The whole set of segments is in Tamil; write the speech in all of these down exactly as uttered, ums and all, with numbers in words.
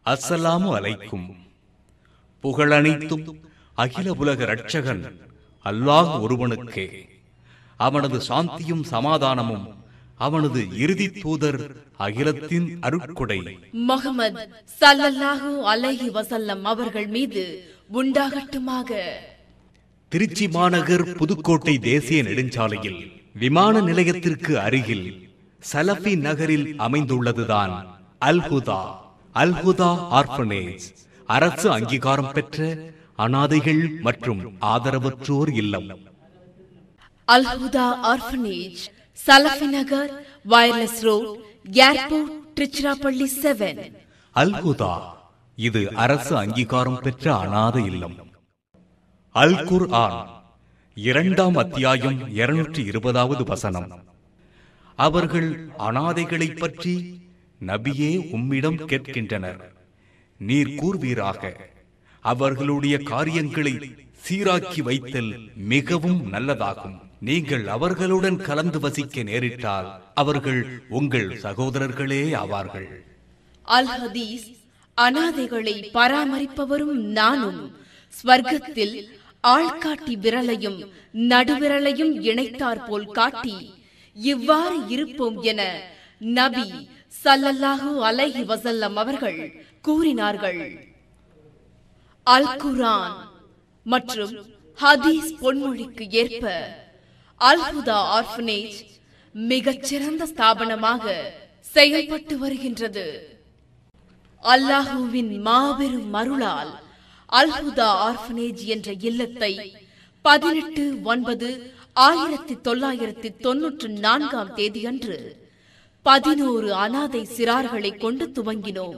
அஸ்ஸலாமு அலைக்கும். புகழனைத்தும் அகில உலக இரட்சகன் அல்லாஹ் ஒருவனுக்கே. அவனது சாந்தியும் சமாதானமும் அவனது இறுதி தூதர் அகிலத்தின் அருட்கொடை முஹம்மது ஸல்லல்லாஹு அலைஹி வஸல்லம் அவர்கள் மீது உண்டாகட்டுமாக. திருச்சி மாநகர் புதுக்கோட்டை தேசிய நெடுஞ்சாலையில் விமான நிலையத்திற்கு அருகில் சலஃபி நகரில் அமைந்துள்ளதுதான் அல்-ஹுதா அல்-ஹுதா ஆர்ஃபனேஜ், அரசு அங்கீகாரம் பெற்ற அனாதைகள் மற்றும் ஆதரவற்றோர் இல்லம். Al-Huda orphanage, Salafi Nagar, wireless road, airport, Tiruchirappalli seven. Al-Huda இது அரசு அங்கீகாரம் பெற்ற அனாதை இல்லம். அல் குர்ஆன் இரண்டாம் அத்தியாயம் இருநூற்றி இருபதாவது வசனம். அவர்கள் அனாதைகளை பற்றி நபியே உம்மிடம் கேட்கின்றனர். நீர் கூர்வீராக, அவர்களுடைய காரியங்களை சீராக்கி வைத்தல் மிகவும் நல்லதாகும். நீங்கள் அவர்களுடன் கலந்து வசிக்க நேரிட்டால் அவர்கள் உங்கள் சகோதரர்களே ஆவார்கள். அல் ஹதீஸ், அனாதைகளை பராமரிப்பவரும் நானும் ஸ்வர்க்கத்தில் ஆள்காட்டி விரலையும் நடுவிரலையும் இணைத்தார் போல் காட்டி இவ்வாறு இருப்போம் என நபி ஸல்லல்லாஹு அலைஹி வஸல்லம் அவர்கள் கூறினார்கள். அல் குர்ஆன் மற்றும் ஹதீஸ் பொன்மொழிக்கு ஏற்ப அல்-ஹுதா ஆர்ஃபனேஜ் மிகச்சிறந்த ஸ்தாபனமாக செயல்பட்டு வருகின்றது. அல்லாஹுவின் மாபெரும் அருளால் அல்-ஹுதா ஆர்ஃபனேஜ் என்ற இல்லத்தை பதினெட்டு ஒன்பது ஆயிரத்தி தொள்ளாயிரத்தி தொன்னூற்றி நான்காம் தேதியன்று பதினோரு அனாதை சிறார்களை கொண்டு துவங்கினோம்.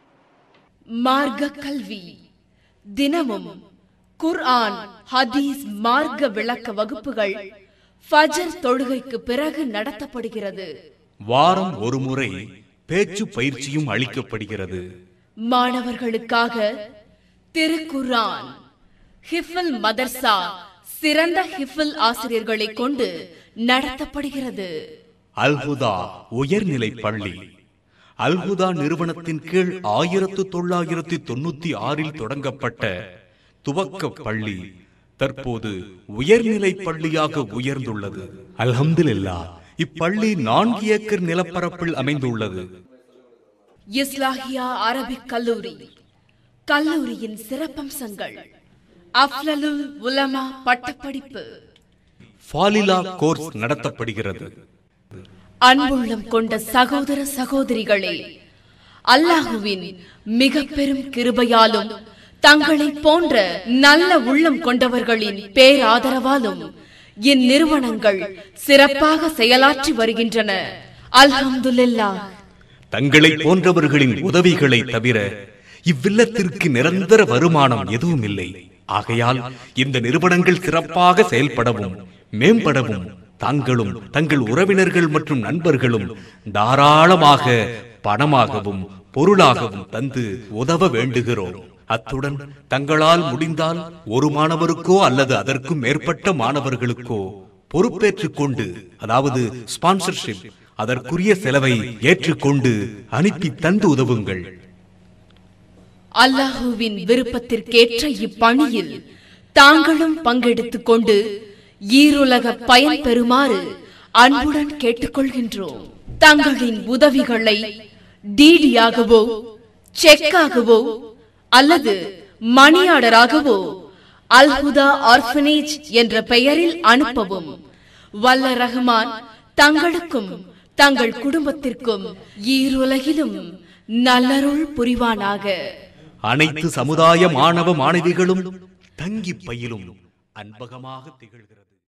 மார்க்க கல்வி தினமும் குர்ஆன், ஹதீஸ் மார்க்க விளக்க வகுப்புகள் ஃபஜர் தொழுகைக்கு பிறகு நடத்தப்படுகிறது. வாரம் ஒரு முறை பேச்சு பயிற்சியும் அளிக்கப்படுகிறது. மாணவர்களுக்காக திருக்குர்ஆன் ஹிஃபுல் மதர்சா சிறந்த ஹிஃபுல் ஆசிரியர்களை கொண்டு நடத்தப்படுகிறது. அல்-ஹுதா உயர்நிலை பள்ளி அல்-ஹுதா நிறுவனத்தின் கீழ் ஆயிரத்து தொள்ளாயிரத்தி தொண்ணூத்தி ஆறில் தொடங்கப்பட்ட துவக்க பள்ளி தற்போது உயர்நிலை பள்ளியாக உயர்ந்துள்ளது. அல்ஹம்துலில்லாஹ். இப்பள்ளி நான்கு ஏக்கர் நிலப்பரப்பில் அமைந்துள்ளது. இஸ்லாஹியா அரபிக் கல்லூரி கல்லூரியின் சிறப்பம்சங்கள்: அஃலலுல் உலமா பட்டப்படிப்பு, ஃபாலிலா கோர்ஸ் நடத்தப்படுகிறது. அன்புள்ளம் கொண்ட சகோதர சகோதரிகளே, அல்லாஹுவின் மிக பெரும் கிருபையாலும் தங்களை போன்ற நல்ல உள்ளம் கொண்டவர்களின் பேராதரவாலும் இந்நிறுவனங்கள் சிறப்பாக செயலாற்றி வருகின்றன. அல்ஹம்துலில்லாஹ். தங்களை போன்றவர்களின் உதவிகளை தவிர இவ்வில்லத்திற்கு நிரந்தர வருமானம் எதுவும் இல்லை. ஆகையால் இந்த நிறுவனங்கள் சிறப்பாக செயல்படவும் மேம்படவும் தாங்களும் தங்கள் உறவினர்கள் மற்றும் நண்பர்களும் தாராளமாக பணமாகவும் பொருளாகவும் தந்து உதவ வேண்டுகிறோம். அத்துடன் தங்களால் முடிந்தால் ஒரு மாணவருக்கோ அல்லது அதற்கும் மேற்பட்ட மாணவர்களுக்கோ பொறுப்பேற்றுக் கொண்டு, அதாவது ஸ்பான்சர்ஷிப், அதற்குரிய செலவை ஏற்றுக்கொண்டு அனுப்பி தந்து உதவுங்கள். அல்லாஹுவின் விருப்பத்திற்கேற்ற இப்பணியில் தாங்களும் பங்கெடுத்துக் கொண்டு ஈருலக பயன் பெறுமாறு அன்புடன் கேட்டுக்கொள்கின்றோம். தங்களின் உதவிகளை டிடியாகவோ செக்காகவோ அல்லது மணி ஆர்டராகவோ அல்-ஹுதா ஆர்ஃபனேஜ் என்ற பெயரில் அனுப்பவும். வல்ல ரஹ்மான் தங்களுக்கும் தங்கள் குடும்பத்திற்கும் ஈருலகிலும் நல்லருள் புரிவானாக. அனைத்து சமுதாய மாணவ மாணவிகளும் தங்கி பயிலும் அன்பகமாக திகழ்கிறது.